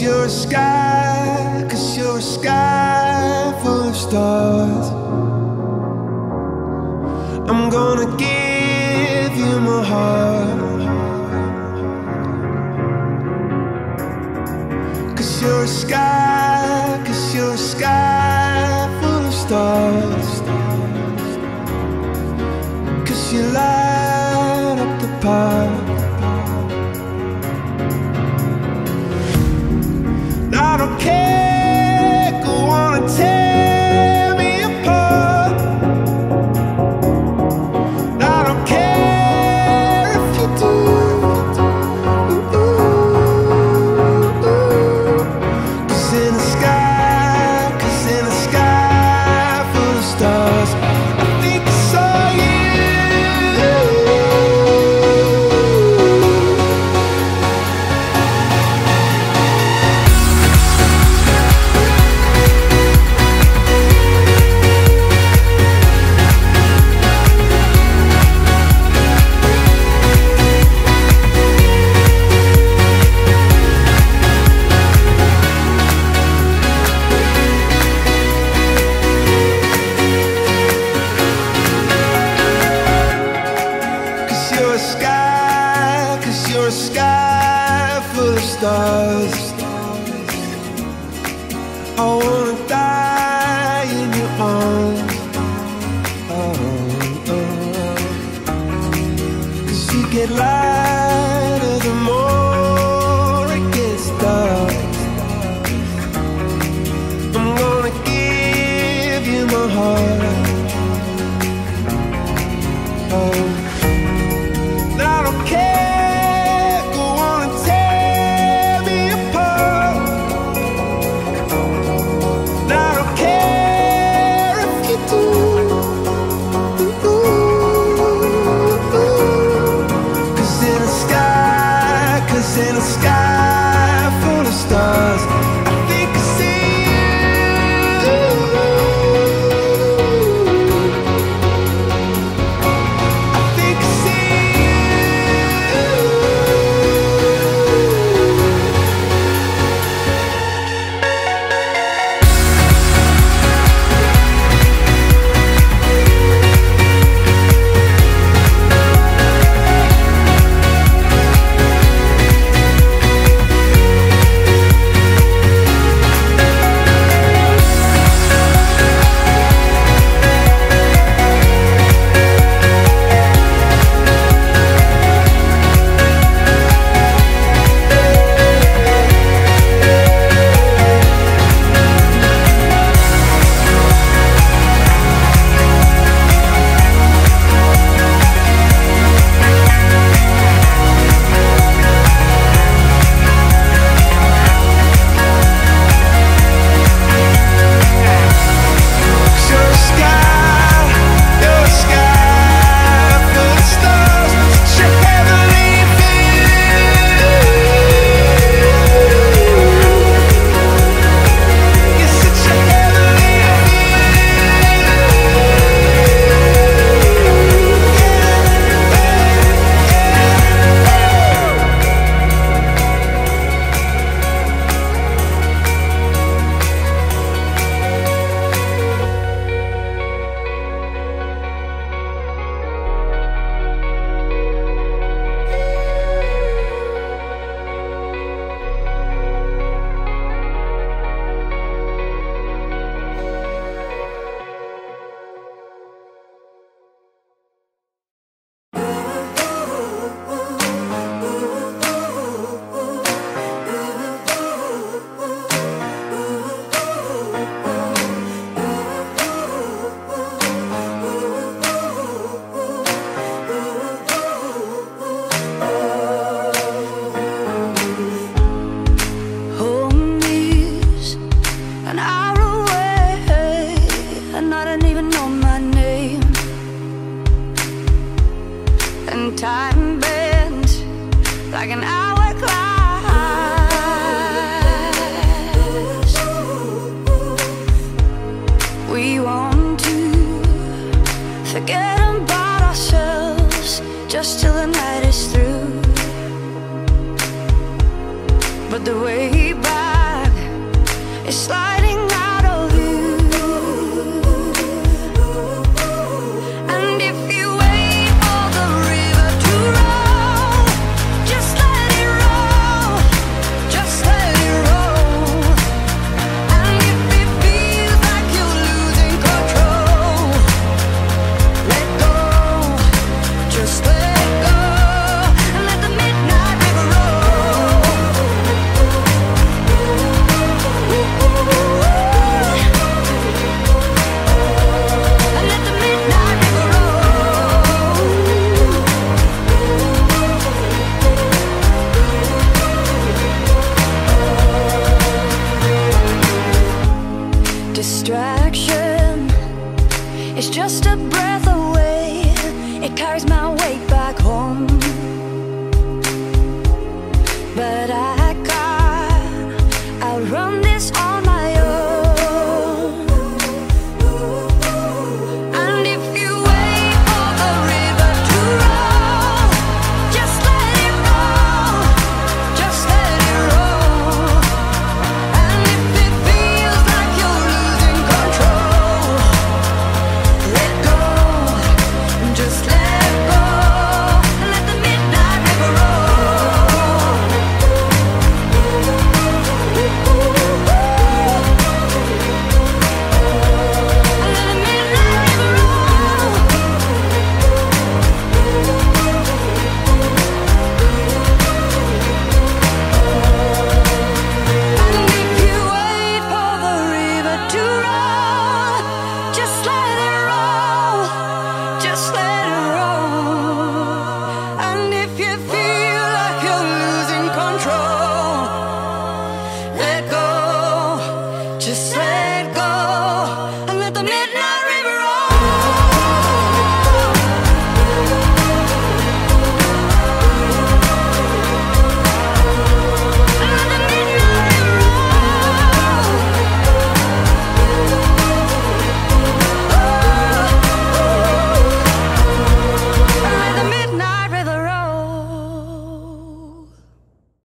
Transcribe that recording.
you're a sky, 'cause you're a sky full of stars. I'm gonna give you my heart, 'cause you're a sky, 'cause you're a sky full of stars. 'Cause you light up the park. I don't care, go on and tear me apart. I don't care if you do. Cause in the sky, 'cause in the sky full of stars, I think I saw you. You're a sky full of stars. I wanna die in your arms. Oh, oh. 'Cause you get lighter the more it gets dark. I'm gonna give you my heart. Oh, I don't care. In a sky full of stars, I think I see you. I think I see time bends like an hourglass. We want to forget about ourselves just till the night is through, but the way back It's like